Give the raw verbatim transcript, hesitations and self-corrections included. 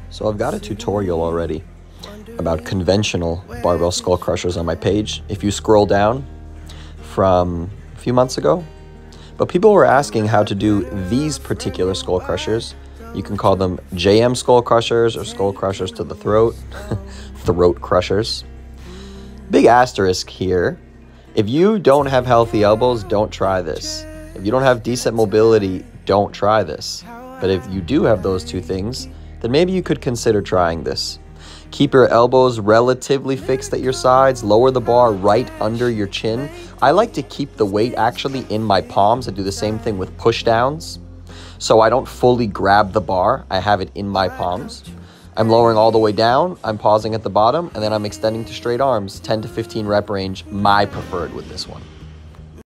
So I've got a tutorial already about conventional barbell skull crushers on my page if you scroll down from a few months ago. But people were asking how to do these particular skull crushers. You can call them J M skull crushers or skull crushers to the throat, throat crushers. Big asterisk here. If you don't have healthy elbows, don't try this. If you don't have decent mobility, don't try this. But if you do have those two things, then maybe you could consider trying this. Keep your elbows relatively fixed at your sides. Lower the bar right under your chin. I like to keep the weight actually in my palms. I do the same thing with push downs. So I don't fully grab the bar. I have it in my palms. I'm lowering all the way down. I'm pausing at the bottom, and then I'm extending to straight arms. ten to fifteen rep range, my preferred with this one.